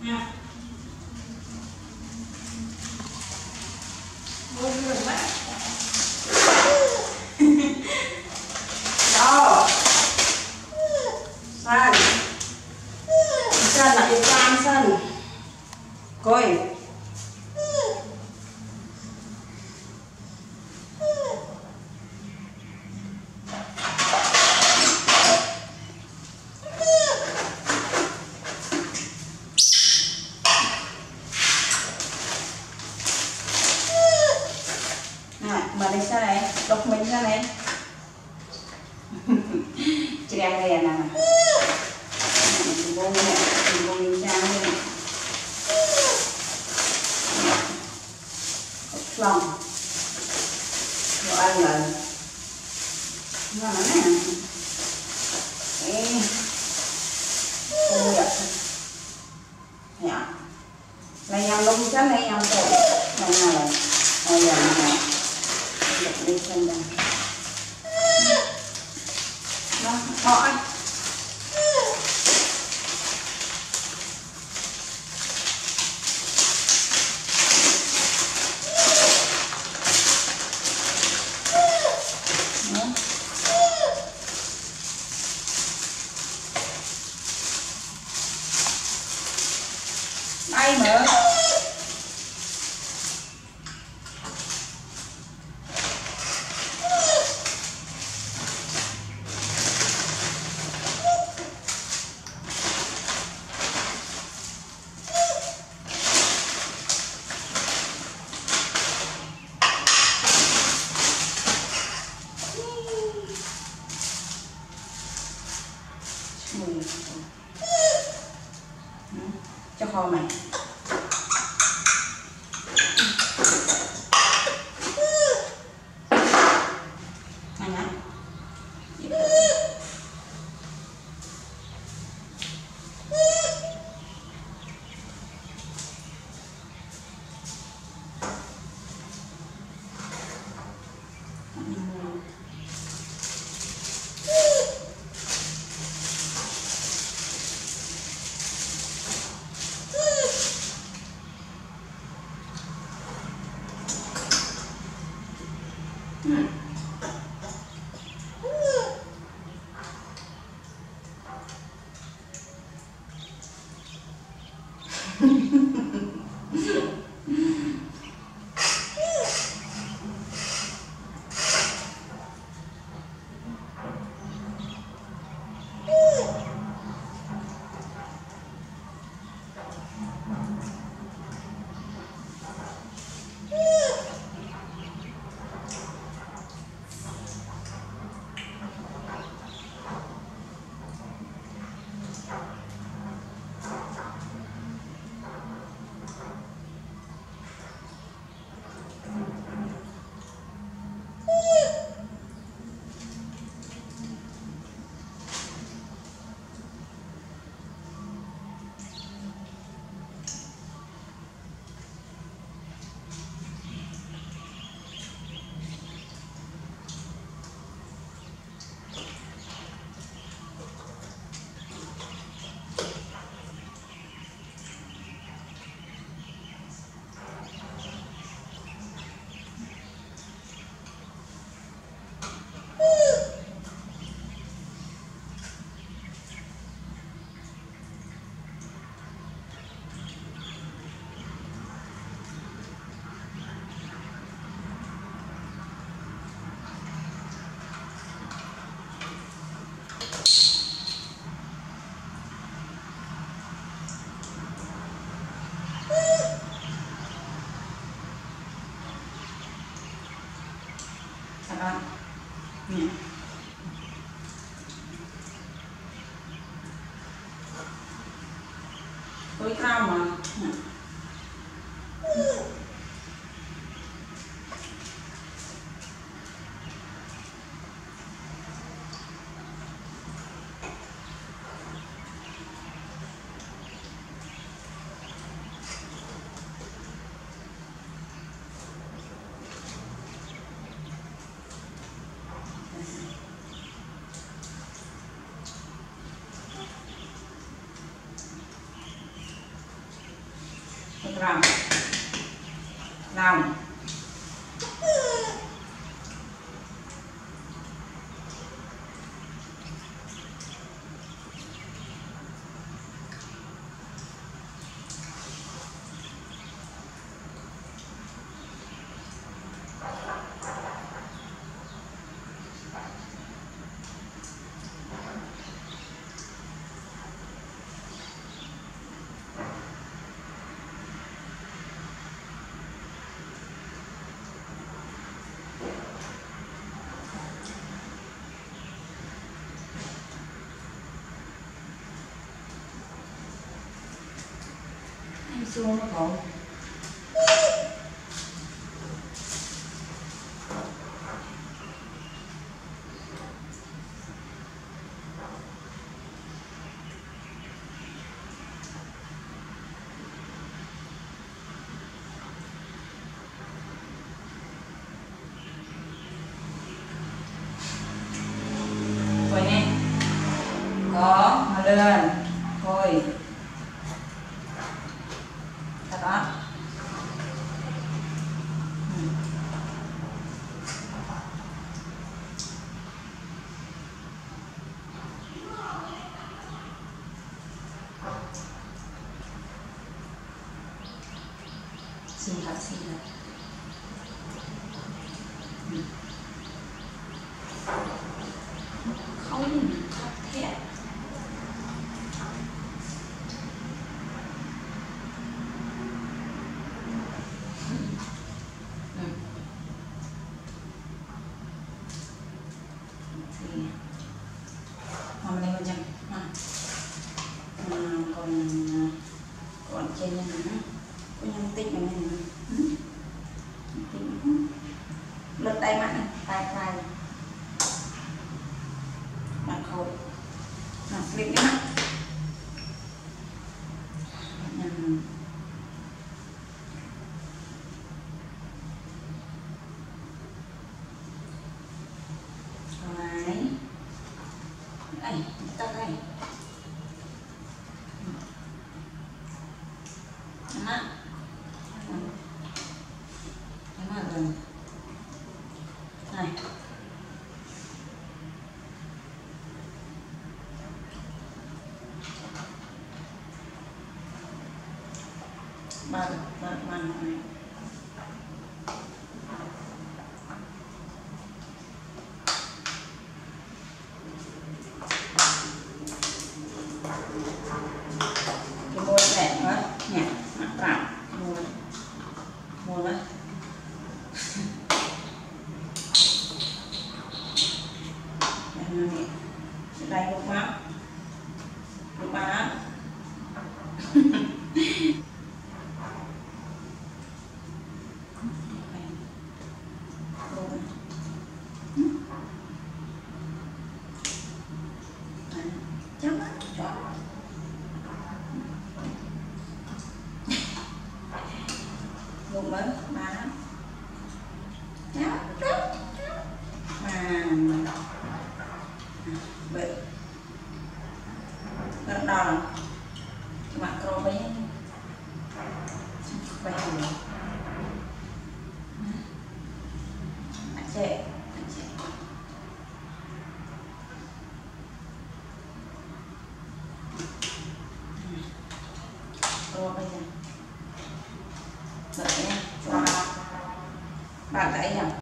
nha. Vui rồi quá. Đó. San. San lại San San. Coi. Mà đây sao này? Độc mình sao này? Chị em đây nè. Vô nè, vô mình ra nè. Lòng. Đồ ăn lần. Ngon lắm nè. Đấy. Ô đẹp. Dạ. Này nhằm lông chắc này nhằm cổ. Này này. Ôi giờ này. Đi xem đây. Đó, hỏi. Đây nữa. Cho kho mày. Anh á. Sala. Nè. Tôi cao mà. Nè. 5 5 xuống nó không rồi nè có mà lên thôi đó. Xin thật không thật thiệt hôm nay macam còn trên này có nhâm tích này lật tay mắt này tay mặt khổ mặt lên cái mắt này tắt này mắt rồi này ba này cái môi đẹp quá nhỉ mặt rạo môi quá đây lúc má chấm luôn mới má mà bị rất đau mặt cô bé quay rồi chạy cô bây giờ đợi nha bạn thấy nhỉ